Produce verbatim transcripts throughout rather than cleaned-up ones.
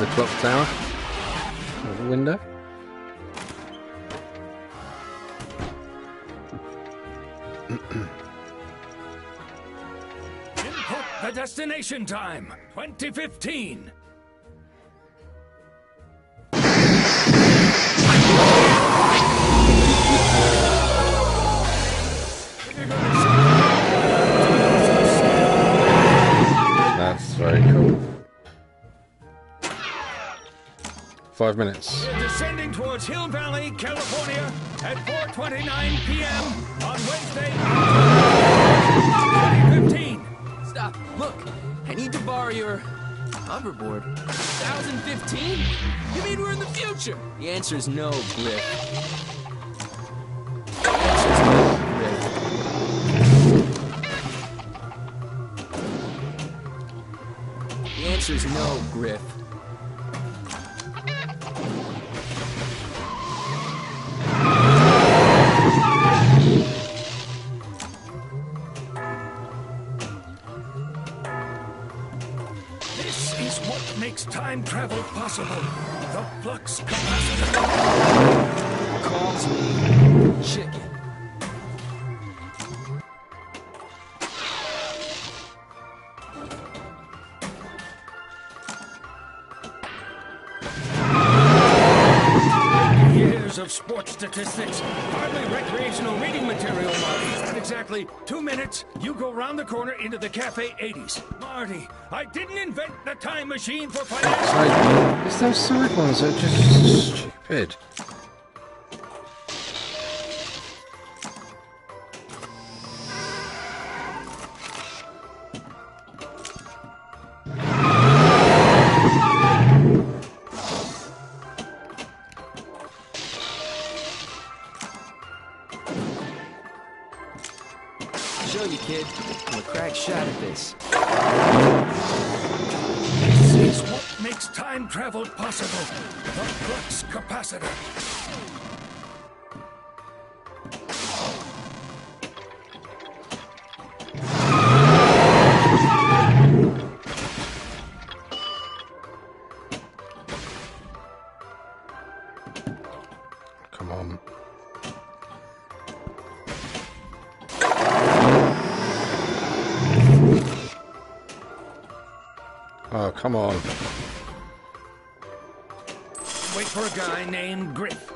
clock tower. Or the window. Input the destination time, twenty fifteen. That's very cool. Five minutes. We're descending towards Hill Valley, California at four twenty-nine p m on Wednesday, twenty fifteen. Stop. Look, I need to borrow your hoverboard. twenty fifteen? You mean we're in the future? The answer is no, Griff. The answer is no, Griff. The answer is no, Griff. This is what makes time travel possible. The flux capacitor. Calls me chicken. Years of sports statistics, hardly recreational reading material, Marty. In exactly two minutes, you go round the corner into the Cafe eighties. Marty, I didn't invent the time machine for finance. Like, it's those side ones that are just stupid. Show you, kid. I'm a crack shot at this. This is what makes time travel possible. The flux capacitor. Come on. Oh, come on. Wait for a guy named Griff.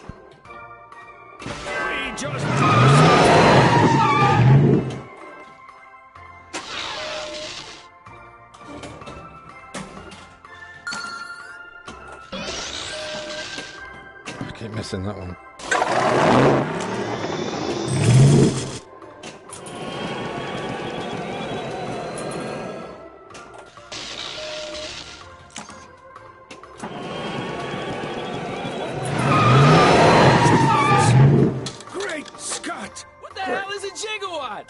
We just... I keep missing that one. Great Scott! What the hell is a gigawatt?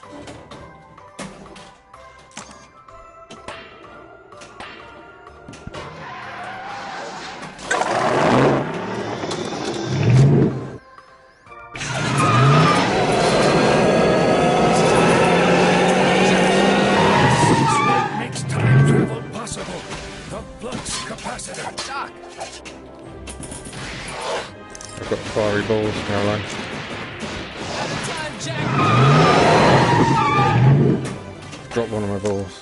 Makes time travel possible. The flux capacitor. Doc, I've got fiery balls, Caroline. time jack. Drop one of my balls.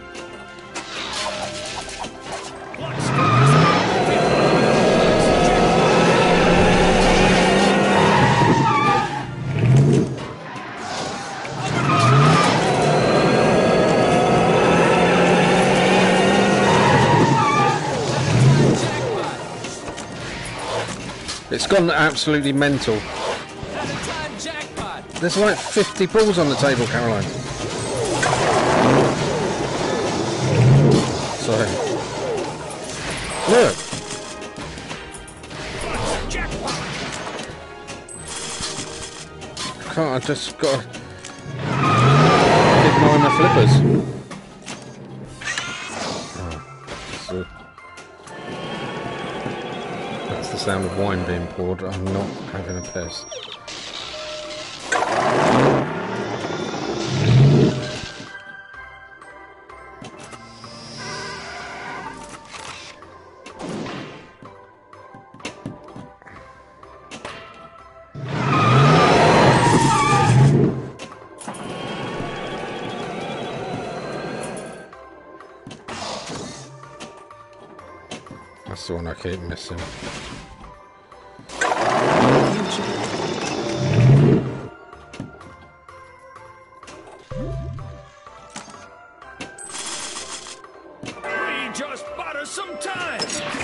Flux It's gone absolutely mental. Time jackpot. There's like fifty balls on the table, Caroline. Sorry. Look. jackpot. Can't I just got to keep an eye on my flippers? Oh, that's the sound of wine being poured. I'm not having a piss. That's the one I keep missing. We just bought us some time.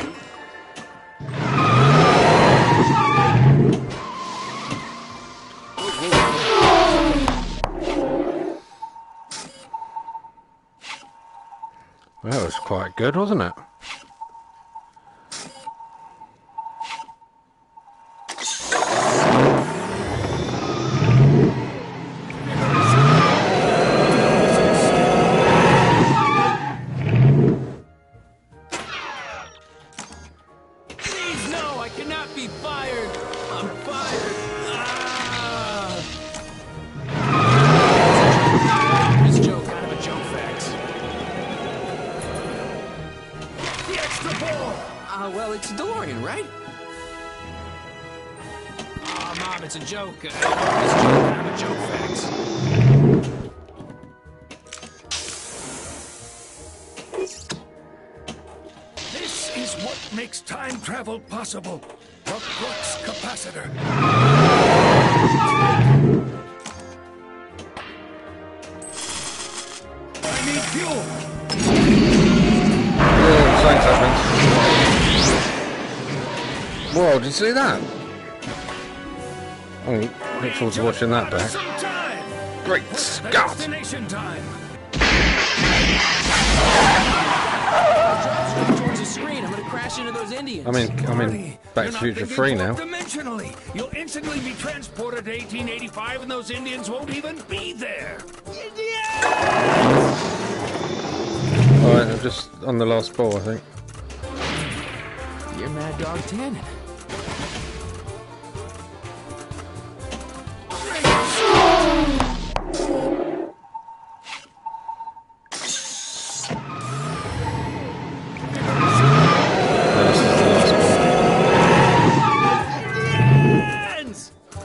Well, that was quite good, wasn't it? Please, no, I cannot be fired. I'm fired. Ah! This joke, kind of a joke facts. The extra ball. Ah, uh, well, it's a DeLorean, right? Ah, Mom, it's a joke. Uh, this joke, kind of a joke facts. This is what makes time travel possible. The flux capacitor. I need fuel. Yeah, something's happened. Whoa, did you see that? Oh, look forward to watching that back. Some time. Great The Scott! destination time. Towards the screen, I'm gonna crash into those Indians. I mean, I mean, Marty, Back you're to not Future thinking three now. fourth-dimensionally. You'll instantly be transported to eighteen eighty-five, and those Indians won't even be there. Alright, I'm just on the last ball, I think. You're Mad Dog Tannen. No, this is the last ball. Indians!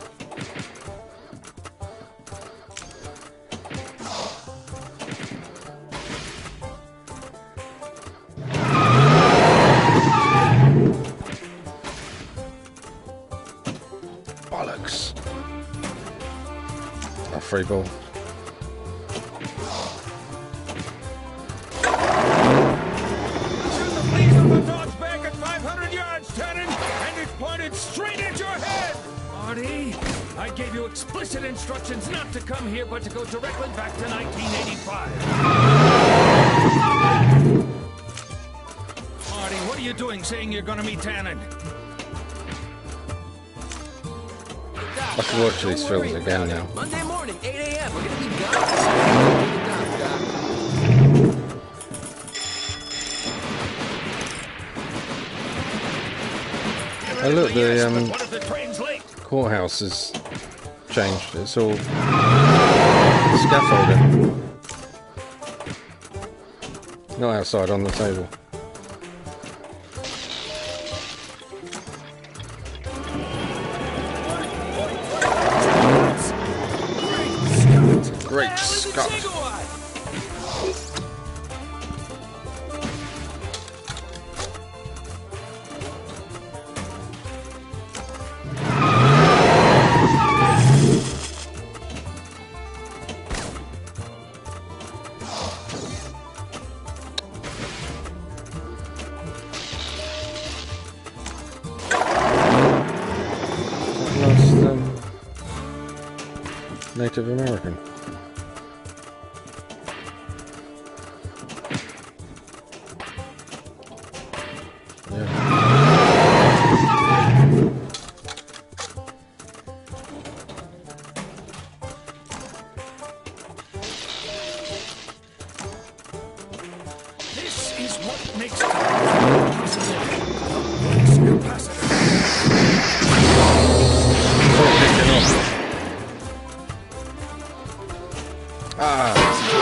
Bollocks. A free ball. Shoot the fleas on the dog's back at five hundred yards, Tannen, and it's pointed straight at your head. Marty, I gave you explicit instructions not to come here, but to go directly back to nineteen eighty-five. Marty, what are you doing saying you're gonna meet Tannen? I should watch these Don't worry films again about it. now. Monday morning, eight A M We're gonna be gone. Take it down, Doc. Oh look, Yes, the but um, what if the train's late? courthouse has changed. It's all scaffolding. Not outside on the table. Great Hell is a Scott! gigawatt? Last um, Native American. Yeah. This is what makes time possible. The flux capacitor. It's all kicking off. Ah.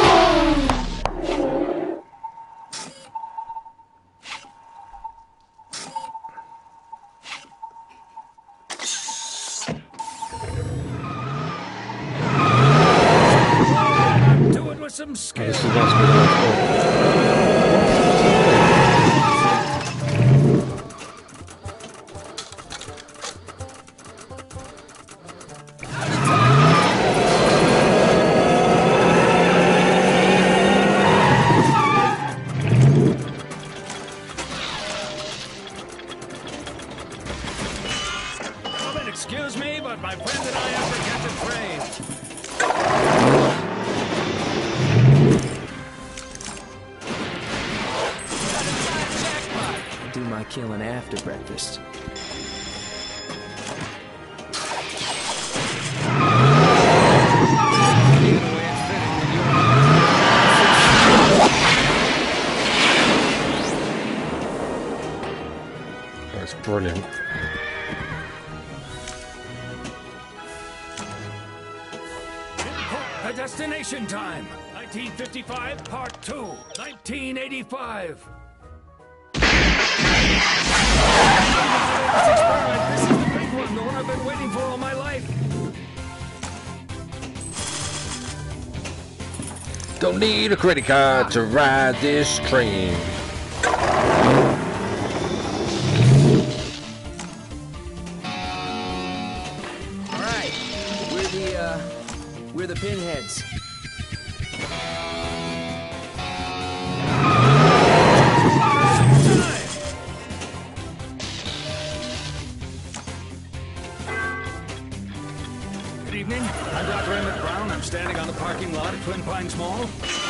Do it with some skill. This is must be the last ball. killing after breakfast. That's brilliant. The destination time. nineteen fifty-five, part two. nineteen eighty-five. This experiment, this is the big one, the one I've been waiting for all my life. Don't need a credit card to ride this train. All right, we're the uh, we're the pinheads. Good evening. I'm Doctor Emmett Brown. I'm standing on the parking lot at Twin Pines Mall.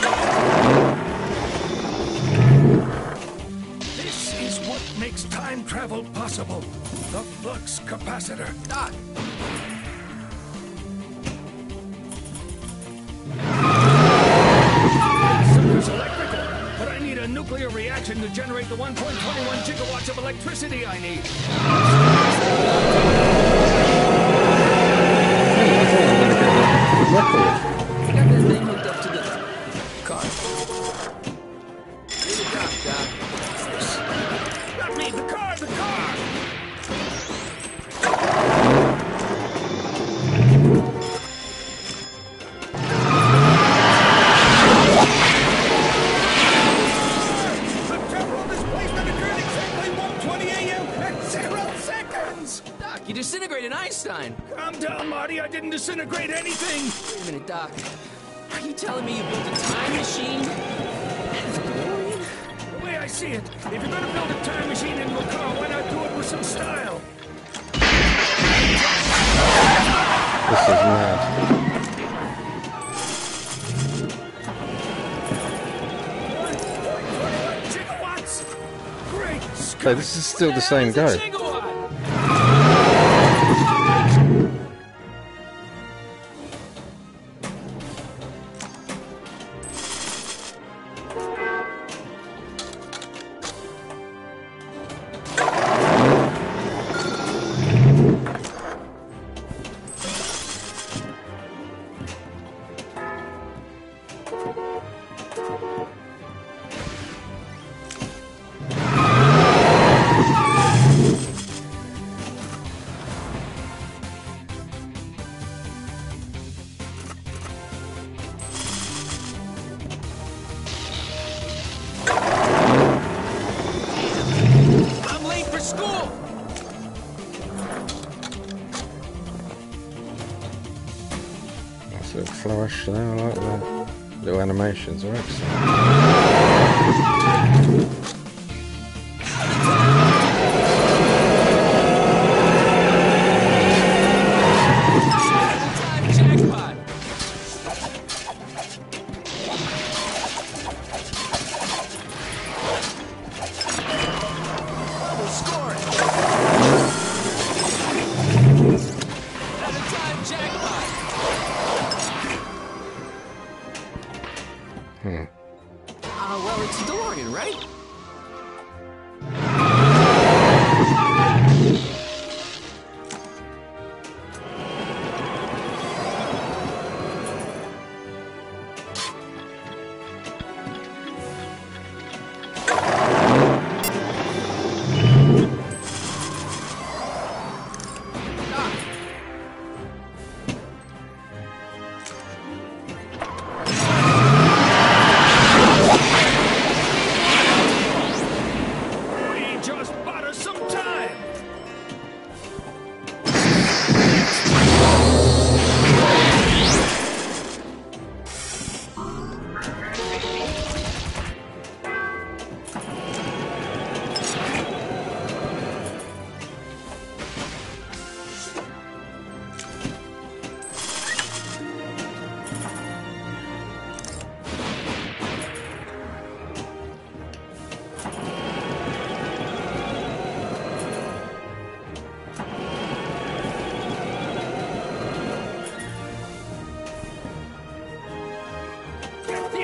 This is what makes time travel possible. The flux capacitor. Doc, It's electrical, but I need a nuclear reaction to generate the one point two one gigawatts of electricity I need. Record. I got that thing hooked up to the car. You're the doc, Doc. Not me, the car, the car! I've traveled this place that occurred exactly one twenty a m and zero seconds! Doc, you disintegrated Einstein. Calm down, Marty, I didn't disintegrate anything! Wait a minute, Doc. Are you telling me you built a time machine? And a DeLorean? The way I see it, if you're gonna build a time machine into a car, why not do it with some style? This is mad. Gigawatts! Great Scott! So this is still the same What the hell guy. is a gigawatt? I'm late for school. That's a little flourish there, I like that. Little animations, right? Time jackpot. Double scoring. Another time jackpot. Hmm. Uh, well, it's a DeLorean, right?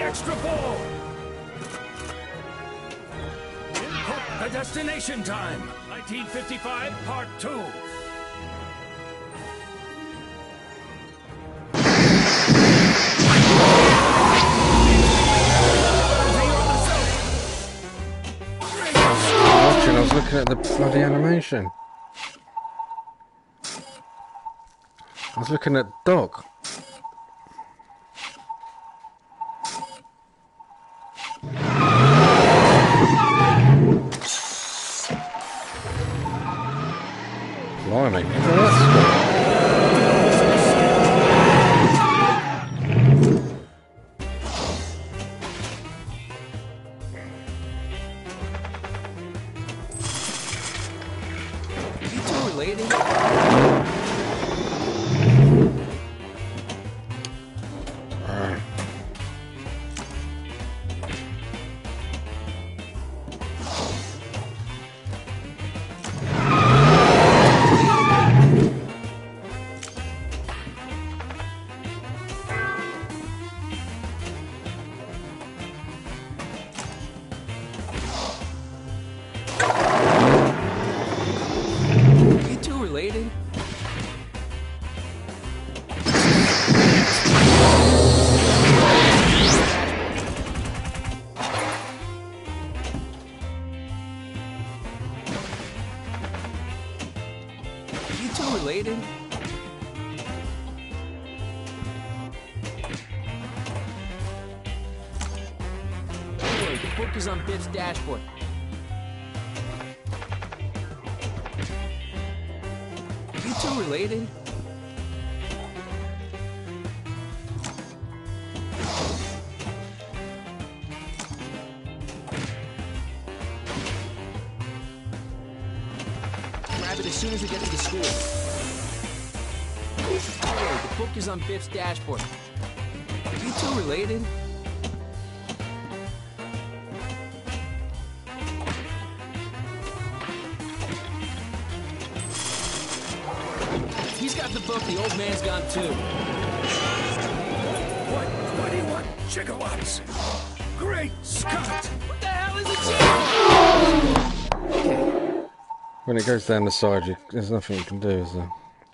extra ball. Input the destination time. nineteen fifty-five, part two. I was looking at the bloody animation. I was looking at Doc. Blimey. You two related? You two related? You two related? Anyway, the book is on Biff's dashboard. You two related? Grab it as soon as we get to the school. Anyway, the book is on Biff's dashboard. You two related? He's got the book, the old man's gone too. one twenty-one gigawatts. Great Scott! What the hell is a gigawatts? When it goes down the side, you, there's nothing you can do, is there?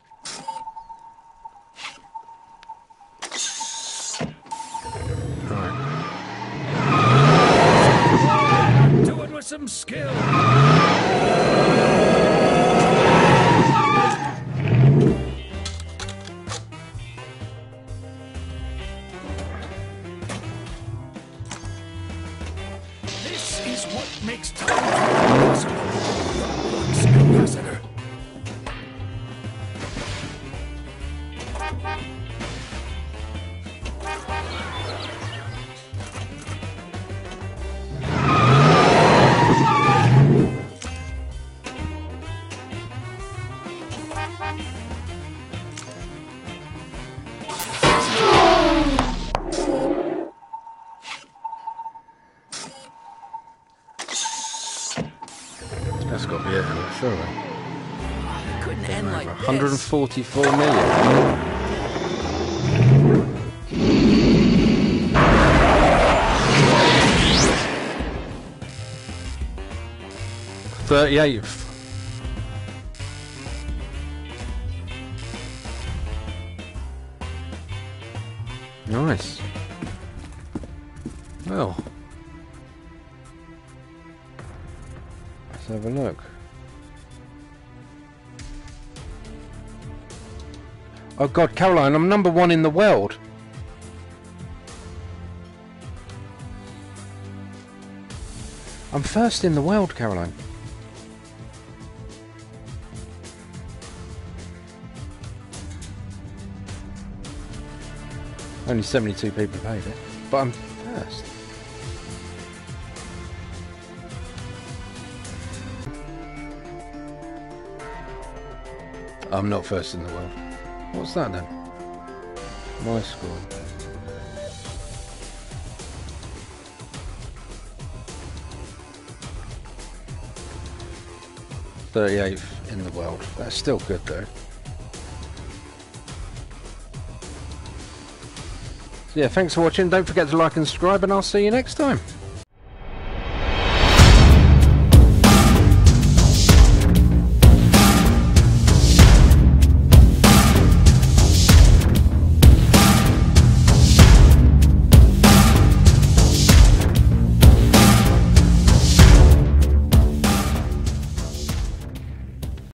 Do it with some skill. This is what makes time travel possible. The flux capacitor. That's got to be it, surely. It couldn't end like one hundred this. forty-four million. thirty-eighth. Nice. Well, let's have a look. Oh God, Caroline, I'm number one in the world. I'm first in the world, Caroline. Only seventy-two people paid it, but I'm first. I'm not first in the world. What's that then? My score. thirty-eighth in the world. That's still good though. yeah, thanks for watching. Don't forget to like and subscribe, and I'll see you next time.